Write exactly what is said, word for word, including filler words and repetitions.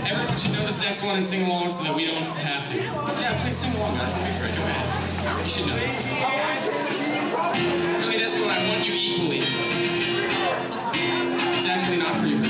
Everyone should know this next one and sing along so that we don't have to. Yeah, please sing along, guys. Don't be afraid. Go ahead. You should know this one. Tell me this one, I want you equally. It's actually not for you.